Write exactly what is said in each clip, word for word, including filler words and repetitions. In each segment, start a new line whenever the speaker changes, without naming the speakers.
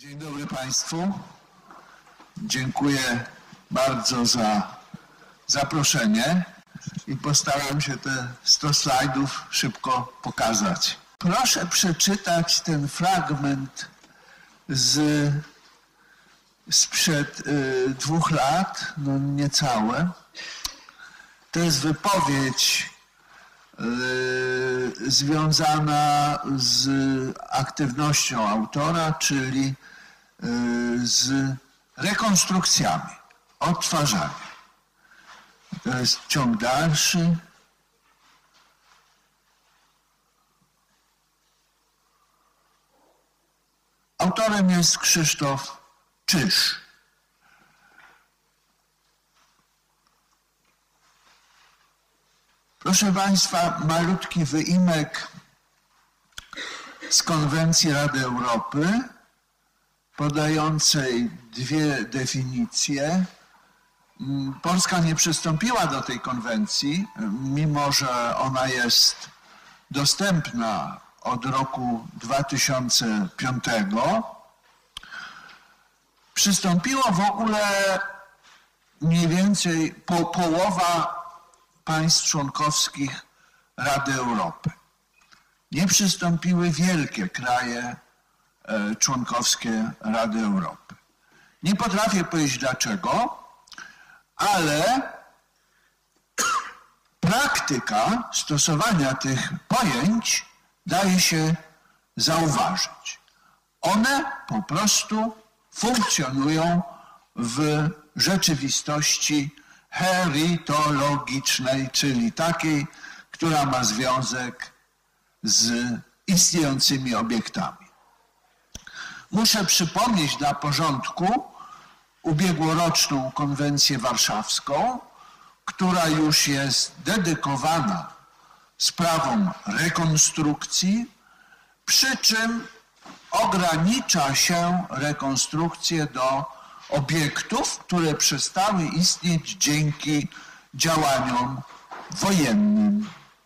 Dzień dobry Państwu. Dziękuję bardzo za zaproszenie i postaram się te sto slajdów szybko pokazać. Proszę przeczytać ten fragment z, sprzed y, dwóch lat, no niecałe. To jest wypowiedź y, związana z aktywnością autora, czyli y, z rekonstrukcjami, odtwarzaniem. To jest ciąg dalszy. Autorem jest Krzysztof Czyż. Proszę Państwa, malutki wyimek z Konwencji Rady Europy podającej dwie definicje. Polska nie przystąpiła do tej konwencji, mimo że ona jest dostępna od roku dwa tysiące piątego. Przystąpiło w ogóle mniej więcej po, połowa państw członkowskich Rady Europy. Nie przystąpiły wielkie kraje e, członkowskie Rady Europy. Nie potrafię powiedzieć dlaczego, ale praktyka stosowania tych pojęć daje się zauważyć. One po prostu funkcjonują w rzeczywistości heritologicznej, czyli takiej, która ma związek z istniejącymi obiektami. Muszę przypomnieć dla porządku ubiegłoroczną konwencję warszawską, która już jest dedykowana sprawom rekonstrukcji, przy czym ogranicza się rekonstrukcję do obiektów, które przestały istnieć dzięki działaniom wojennym.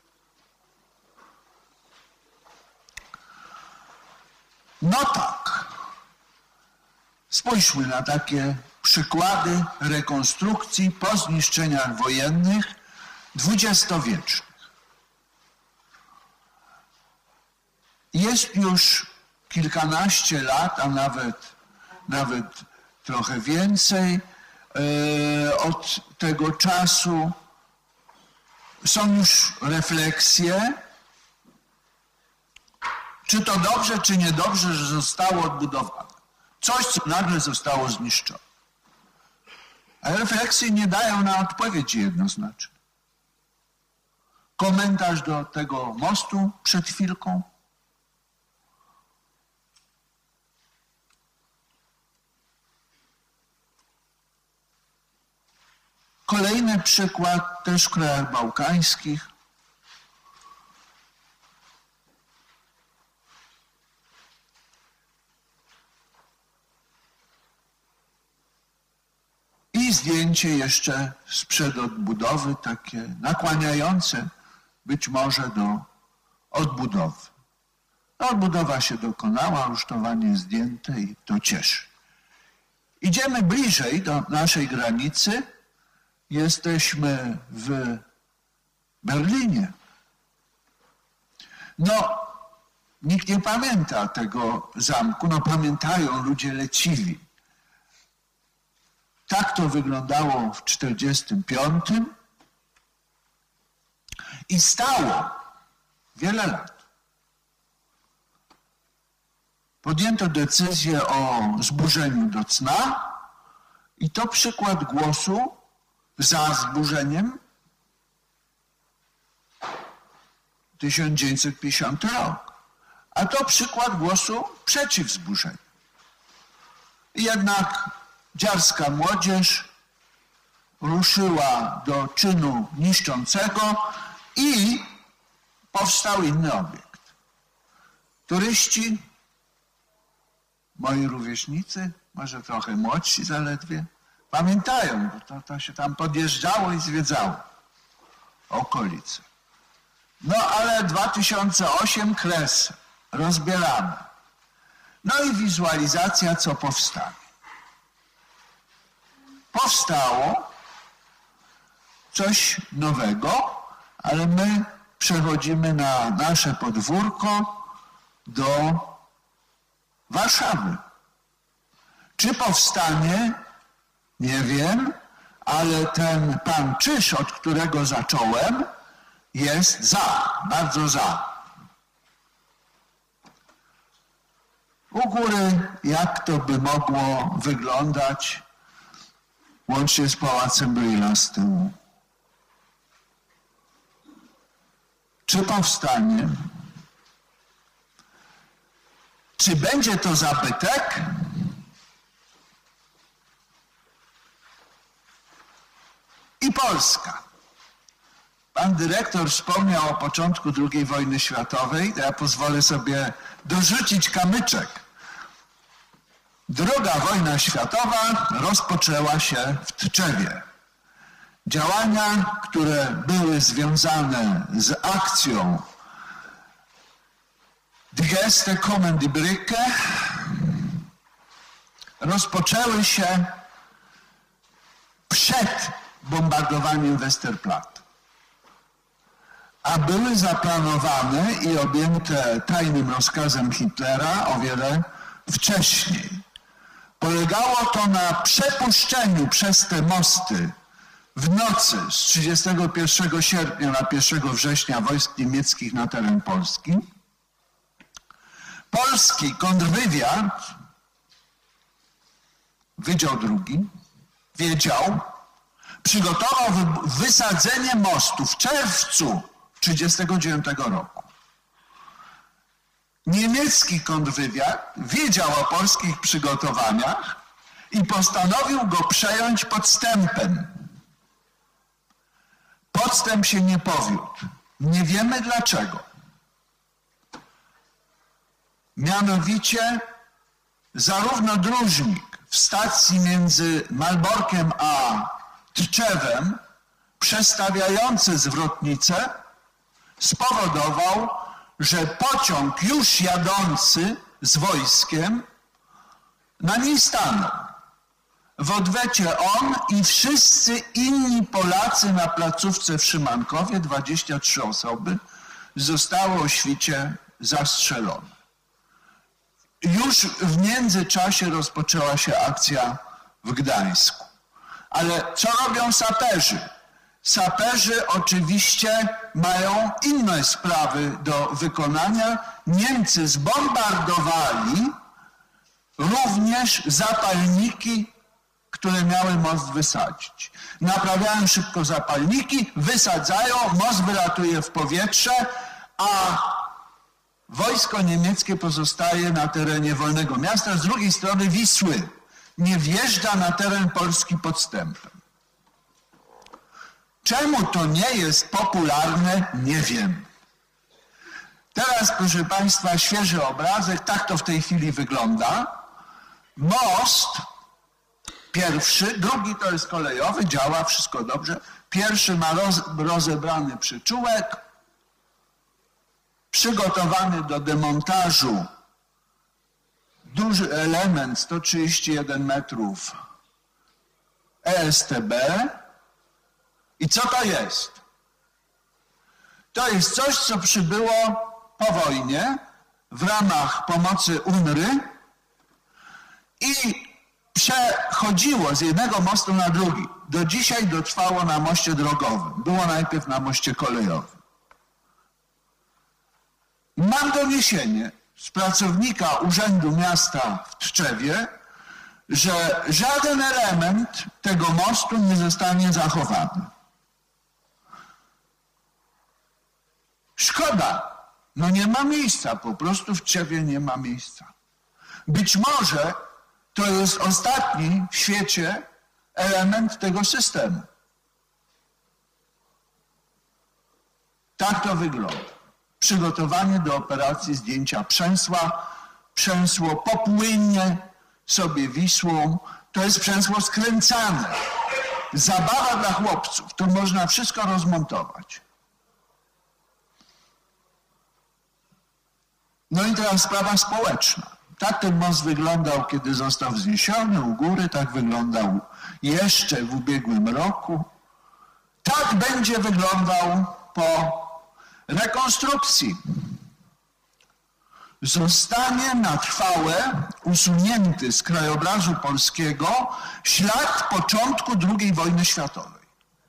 No tak, spójrzmy na takie przykłady rekonstrukcji po zniszczeniach wojennych dwudziestowiecznych. Jest już kilkanaście lat, a nawet, nawet trochę więcej e, od tego czasu. Są już refleksje, czy to dobrze, czy niedobrze, że zostało odbudowane. Coś, co nagle zostało zniszczone. A refleksje nie dają na odpowiedzi jednoznacznie. Komentarz do tego mostu przed chwilką. Kolejny przykład też w krajach bałkańskich. I zdjęcie jeszcze sprzed odbudowy, takie nakłaniające być może do odbudowy. Odbudowa się dokonała, rusztowanie zdjęte i to cieszy. Idziemy bliżej do naszej granicy. Jesteśmy w Berlinie. No, nikt nie pamięta tego zamku. No, pamiętają ludzie leciwi. Tak to wyglądało w tysiąc dziewięćset czterdziestym piątym i stało wiele lat. Podjęto decyzję o zburzeniu do cna i to przykład głosu za zburzeniem tysiąc dziewięćset pięćdziesiąty rok, a to przykład głosu przeciw zburzeniu. I jednak dziarska młodzież ruszyła do czynu niszczącego i powstał inny obiekt. Turyści, moi rówieśnicy, może trochę młodsi zaledwie, pamiętają, bo to, to się tam podjeżdżało i zwiedzało okolice. No ale dwa tysiące ósmy kres rozbieramy. No i wizualizacja, co powstanie. Powstało coś nowego, ale my przechodzimy na nasze podwórko do Warszawy. Czy powstanie? Nie wiem, ale ten pan Czyż, od którego zacząłem, jest za, bardzo za. U góry, jak to by mogło wyglądać, łącznie z Pałacem Brühla z tyłu. Czy powstanie? Czy będzie to zabytek? I Polska. Pan dyrektor wspomniał o początku drugiej wojny światowej. Ja pozwolę sobie dorzucić kamyczek. Druga wojna światowa rozpoczęła się w Tczewie. Działania, które były związane z akcją Die Geste kommen die Brücke, rozpoczęły się przed bombardowaniem Westerplatte, a były zaplanowane i objęte tajnym rozkazem Hitlera o wiele wcześniej. Polegało to na przepuszczeniu przez te mosty w nocy z trzydziestego pierwszego sierpnia na pierwszego września wojsk niemieckich na teren Polski. Polski kontrwywiad, Wydział Drugi, wiedział, przygotował wysadzenie mostu w czerwcu tysiąc dziewięćset trzydziestego dziewiątego roku. Niemiecki kontrwywiad wiedział o polskich przygotowaniach i postanowił go przejąć podstępem. Podstęp się nie powiódł. Nie wiemy dlaczego. Mianowicie zarówno dróżnik w stacji między Malborkiem a Tczewem, przestawiający zwrotnicę, spowodował, że pociąg już jadący z wojskiem na niej stanął. W odwecie on i wszyscy inni Polacy na placówce w Szymankowie, dwadzieścia trzy osoby, zostało o świcie zastrzelone. Już w międzyczasie rozpoczęła się akcja w Gdańsku. Ale co robią saperzy? Saperzy oczywiście mają inne sprawy do wykonania. Niemcy zbombardowali również zapalniki, które miały most wysadzić. Naprawiają szybko zapalniki, wysadzają, most wylatuje w powietrze, a wojsko niemieckie pozostaje na terenie Wolnego Miasta, z drugiej strony Wisły. Nie wjeżdża na teren Polski podstępem. Czemu to nie jest popularne, nie wiem. Teraz, proszę Państwa, świeży obrazek, tak to w tej chwili wygląda. Most pierwszy, drugi to jest kolejowy, działa, wszystko dobrze. Pierwszy ma roz, rozebrany przyczółek, przygotowany do demontażu duży element, sto trzydzieści jeden metrów E S T B. I co to jest? To jest coś, co przybyło po wojnie w ramach pomocy U N R Y i przechodziło z jednego mostu na drugi. Do dzisiaj dotrwało na moście drogowym. Było najpierw na moście kolejowym. Mam doniesienie z pracownika Urzędu Miasta w Tczewie, że żaden element tego mostu nie zostanie zachowany. Szkoda, no nie ma miejsca, po prostu w Tczewie nie ma miejsca. Być może to jest ostatni w świecie element tego systemu. Tak to wygląda. Przygotowanie do operacji zdjęcia przęsła. Przęsło popłynie sobie Wisłą. To jest przęsło skręcane. Zabawa dla chłopców. Tu można wszystko rozmontować. No i teraz sprawa społeczna. Tak ten most wyglądał, kiedy został wzniesiony u góry, tak wyglądał jeszcze w ubiegłym roku. Tak będzie wyglądał po rekonstrukcji. Zostanie na trwałe usunięty z krajobrazu polskiego ślad początku drugiej wojny światowej.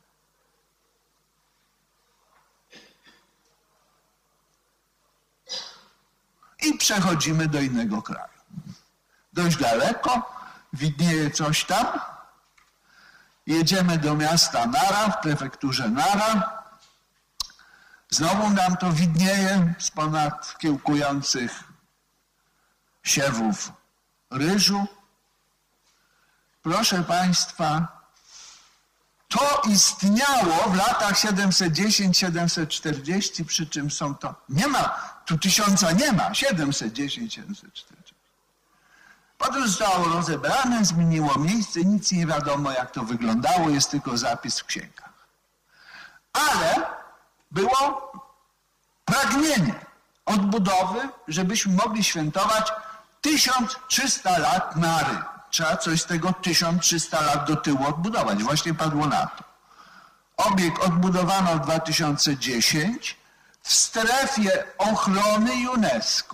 I przechodzimy do innego kraju. Dość daleko, widnieje coś tam. Jedziemy do miasta Nara, w prefekturze Nara. Znowu nam to widnieje z ponad kiełkujących siewów ryżu. Proszę Państwa, to istniało w latach siedemset dziesięć siedemset czterdzieści, przy czym są to, nie ma, tu tysiąca nie ma, siedemset dziesięć siedemset czterdzieści. Potem zostało rozebrane, zmieniło miejsce, nic nie wiadomo jak to wyglądało, jest tylko zapis w księgach. Ale było pragnienie odbudowy, żebyśmy mogli świętować tysiąc trzysta lat Nary. Trzeba coś z tego tysiąc trzysta lat do tyłu odbudować. Właśnie padło na to. Obiekt odbudowano w dwa tysiące dziesiątym w strefie ochrony UNESCO.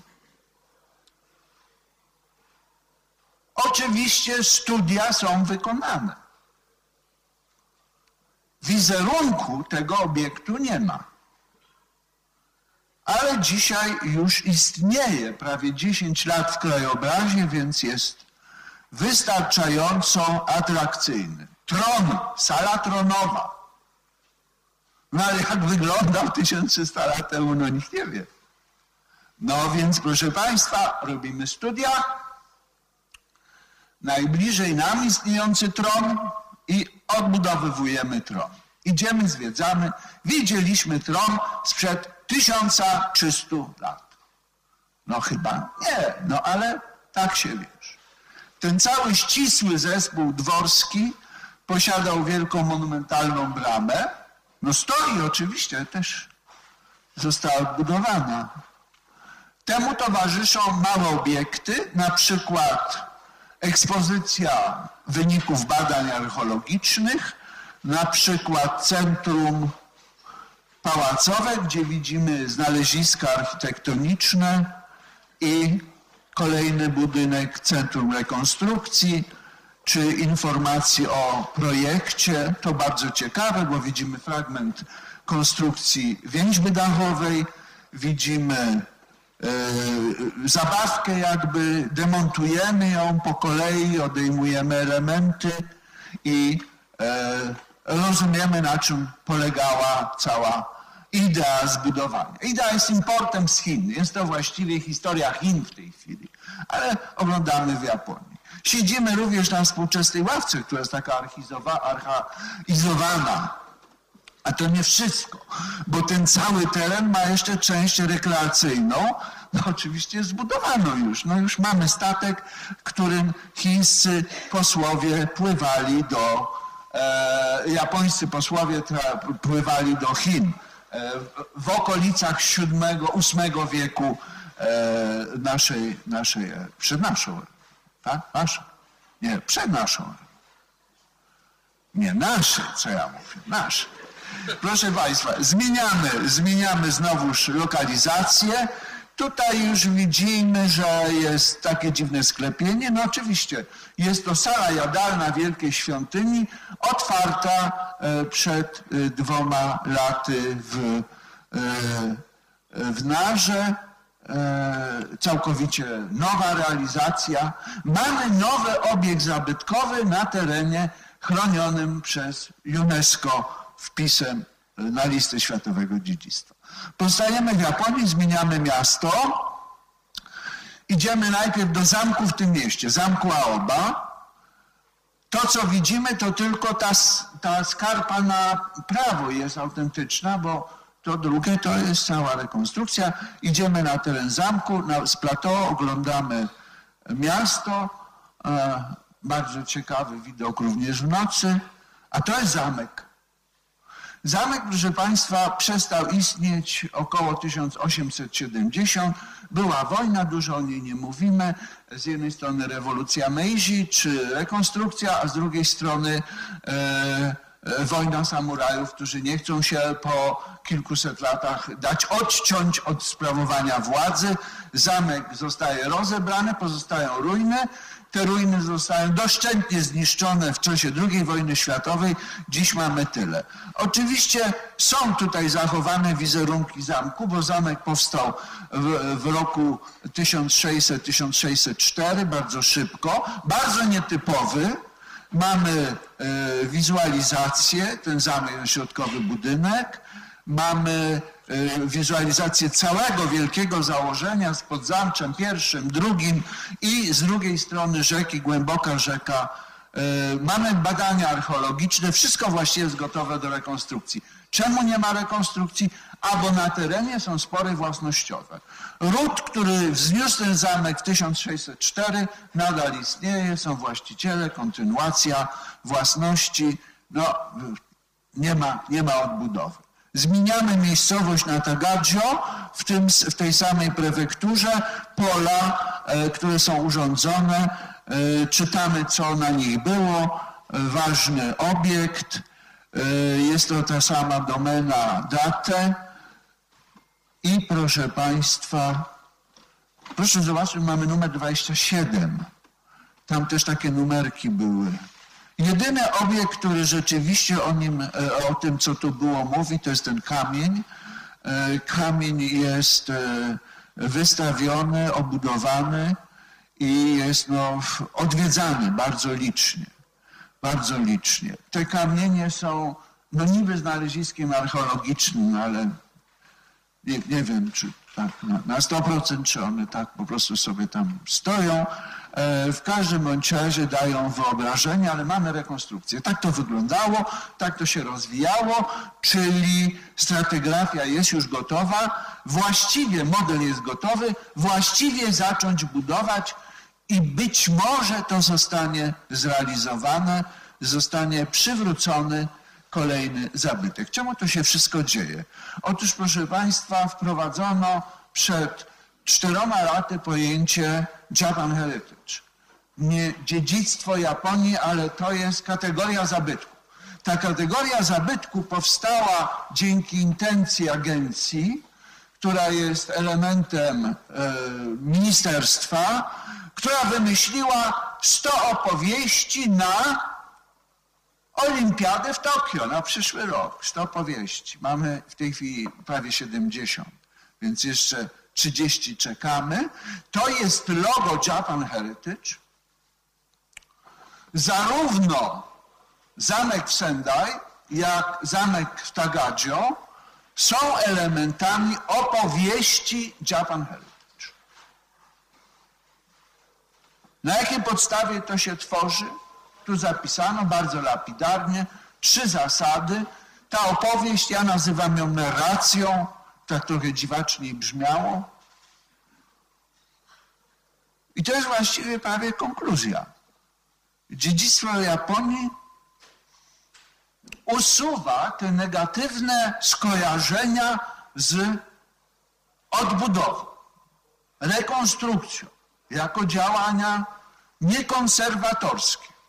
Oczywiście studia są wykonane. Wizerunku tego obiektu nie ma. Ale dzisiaj już istnieje prawie dziesięć lat w krajobrazie, więc jest wystarczająco atrakcyjny. Tron, sala tronowa. No ale jak wyglądał tysiąc trzysta lat temu, no nikt nie wie. No więc proszę Państwa, robimy studia. Najbliżej nam istniejący tron i odbudowywujemy tron. Idziemy, zwiedzamy. Widzieliśmy tron sprzed tysiąc trzysta lat. No chyba nie, no ale tak się wiesz. Ten cały ścisły zespół dworski posiadał wielką monumentalną bramę. No stoi oczywiście, też została odbudowana. Temu towarzyszą małe obiekty, na przykład ekspozycja wyników badań archeologicznych, na przykład centrum pałacowe, gdzie widzimy znaleziska architektoniczne i kolejny budynek Centrum Rekonstrukcji, czy informacji o projekcie. To bardzo ciekawe, bo widzimy fragment konstrukcji więźby dachowej, widzimy e, zabawkę jakby, demontujemy ją po kolei, odejmujemy elementy i e, rozumiemy, na czym polegała cała idea zbudowania. Idea jest importem z Chin. Jest to właściwie historia Chin w tej chwili, ale oglądamy w Japonii. Siedzimy również na współczesnej ławce, która jest taka archaizowana. A to nie wszystko, bo ten cały teren ma jeszcze część rekreacyjną. No oczywiście zbudowano już. No już mamy statek, którym chińscy posłowie pływali do, e, japońscy posłowie tra- pływali do Chin. W okolicach siódmego, ósmego wieku naszej, naszej ery. Przed naszą erą. Tak? Naszą? Nie, przed naszą erą. Nie, naszej, co ja mówię, naszej. Proszę Państwa, zmieniamy, zmieniamy znowuż lokalizację. Tutaj już widzimy, że jest takie dziwne sklepienie. No oczywiście, jest to sala jadalna Wielkiej Świątyni, otwarta przed dwoma laty w, w Narze. Całkowicie nowa realizacja. Mamy nowy obiekt zabytkowy na terenie chronionym przez UNESCO wpisem na listę światowego dziedzictwa. Pozostajemy w Japonii, zmieniamy miasto. Idziemy najpierw do zamku w tym mieście, zamku Aoba. To, co widzimy, to tylko ta, ta skarpa na prawo jest autentyczna, bo to drugie to jest cała rekonstrukcja. Idziemy na teren zamku, na, z plateau, oglądamy miasto. E, bardzo ciekawy widok również w nocy. A to jest zamek. Zamek, proszę Państwa, przestał istnieć około tysiąc osiemset siedemdziesiąt. Była wojna, dużo o niej nie mówimy. Z jednej strony rewolucja Meiji czy rekonstrukcja, a z drugiej strony e, e, wojna samurajów, którzy nie chcą się po kilkuset latach dać odciąć od sprawowania władzy. Zamek zostaje rozebrany, pozostają ruiny. Te ruiny zostają doszczętnie zniszczone w czasie drugiej wojny światowej. Dziś mamy tyle. Oczywiście są tutaj zachowane wizerunki zamku, bo zamek powstał w, w roku tysiąc sześćset do tysiąc sześćset czwartego, bardzo szybko, bardzo nietypowy. Mamy e, wizualizację, ten zamek, środkowy budynek. Mamy e, wizualizację całego wielkiego założenia z podzamczem pierwszym, drugim i z drugiej strony rzeki, głęboka rzeka. E, mamy badania archeologiczne, wszystko właściwie jest gotowe do rekonstrukcji. Czemu nie ma rekonstrukcji? A bo na terenie są spory własnościowe. Ród, który wzniósł ten zamek w tysiąc sześćset czwartym, nadal istnieje, są właściciele, kontynuacja własności, no nie ma, nie ma odbudowy. Zmieniamy miejscowość na Tagaggio, w, tym, w tej samej prefekturze, pola, e, które są urządzone, e, czytamy, co na nich było, e, ważny obiekt, e, jest to ta sama domena Date i proszę Państwa, proszę zobaczyć, mamy numer dwadzieścia siedem, tam też takie numerki były. Jedyny obiekt, który rzeczywiście o nim, o tym, co tu było, mówi, to jest ten kamień. Kamień jest wystawiony, obudowany i jest no, odwiedzany bardzo licznie. Bardzo licznie. Te kamienie są no, niby znaleziskiem archeologicznym, ale nie, nie wiem, czy tak na, na sto procent, czy one tak po prostu sobie tam stoją. W każdym bądź razie dają wyobrażenie, ale mamy rekonstrukcję. Tak to wyglądało, tak to się rozwijało, czyli stratygrafia jest już gotowa, właściwie model jest gotowy, właściwie zacząć budować i być może to zostanie zrealizowane, zostanie przywrócony kolejny zabytek. Czemu to się wszystko dzieje? Otóż, proszę Państwa, wprowadzono przed czteroma laty pojęcie Japan Heritage. Nie dziedzictwo Japonii, ale to jest kategoria zabytku. Ta kategoria zabytku powstała dzięki intencji agencji, która jest elementem e, ministerstwa, która wymyśliła sto opowieści na Olimpiadę w Tokio, na przyszły rok. sto opowieści. Mamy w tej chwili prawie siedemdziesiąt, więc jeszcze trzydzieści czekamy. To jest logo Japan Heritage. Zarówno zamek w Sendai, jak zamek w Tagaggio są elementami opowieści Japan Heritage. Na jakiej podstawie to się tworzy? Tu zapisano bardzo lapidarnie trzy zasady. Ta opowieść, ja nazywam ją narracją, tak trochę dziwaczniej brzmiało. I to jest właściwie prawie konkluzja. Dziedzictwo Japonii usuwa te negatywne skojarzenia z odbudową, rekonstrukcją, jako działania niekonserwatorskie.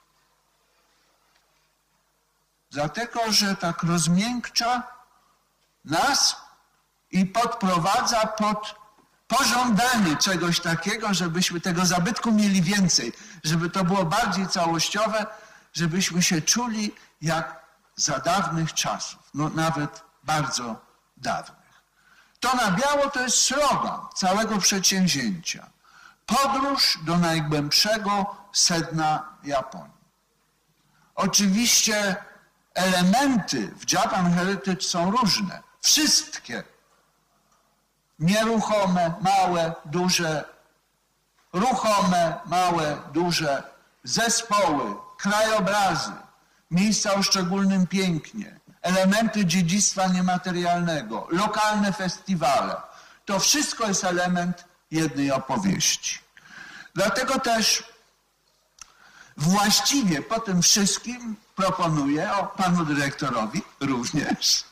Dlatego, że tak rozmiękcza nas i podprowadza pod pożądanie czegoś takiego, żebyśmy tego zabytku mieli więcej, żeby to było bardziej całościowe, żebyśmy się czuli jak za dawnych czasów, no nawet bardzo dawnych. To na biało to jest slogan całego przedsięwzięcia. Podróż do najgłębszego sedna Japonii. Oczywiście elementy w Japan Heritage są różne. Wszystkie. Nieruchome, małe, duże, ruchome, małe, duże, zespoły, krajobrazy, miejsca o szczególnym pięknie, elementy dziedzictwa niematerialnego, lokalne festiwale. To wszystko jest element jednej opowieści. Dlatego też Właściwie po tym wszystkim proponuję, o panu dyrektorowi również,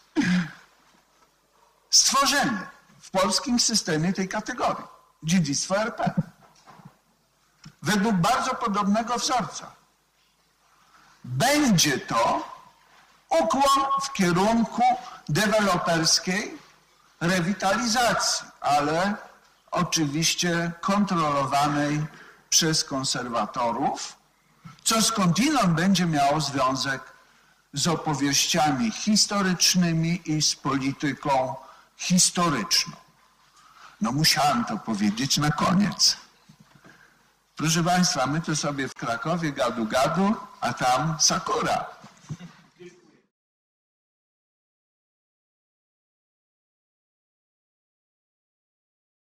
stworzenie w polskim systemie tej kategorii dziedzictwo R P. Według bardzo podobnego wzorca. Będzie to ukłon w kierunku deweloperskiej rewitalizacji, ale oczywiście kontrolowanej przez konserwatorów, co skądinąd będzie miało związek z opowieściami historycznymi i z polityką historyczną. No musiałem to powiedzieć na koniec. Proszę Państwa, my tu sobie w Krakowie gadu gadu, a tam sakura.